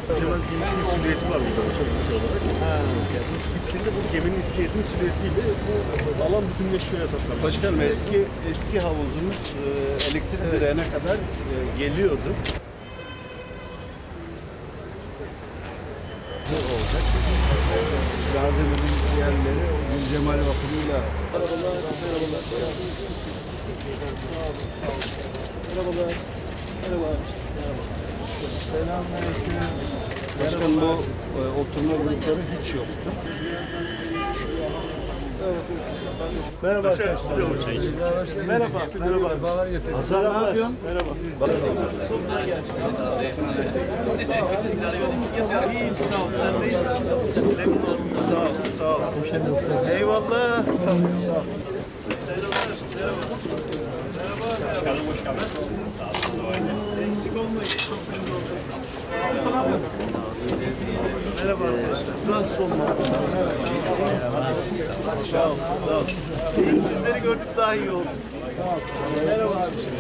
Cemal geminin silüeti var burada çok bir şey olarak. Bu bittiğinde bu geminin iskeletinin silüetiyle bu alan bütünleşiyor tasarlanmış. Başkanım eski havuzumuz elektrik direğine kadar geliyordu. Bu olacak. Gazi'nin yerleri Gülcemal bakımıyla. Merhabalar. Merhaba. Selamünaleyküm. Başkanım bu oturma grupları hiç yoktu. Merhaba arkadaşlar. Merhaba. Merhaba. Hasan ne yapıyorsun? Merhaba. İyiyim sağ ol. Sen de iyi misin? Memnun oldum. Sağ ol. Eyvallah. Sağ ol. Selamlar. Merhaba. Hoş geldiniz. Eksik olmayın. Çok memnun oldum. Merhaba arkadaşlar. Rahatsız olma. Sağ ol. İyi sizleri gördük daha iyi oldu. Sağ ol. Merhaba.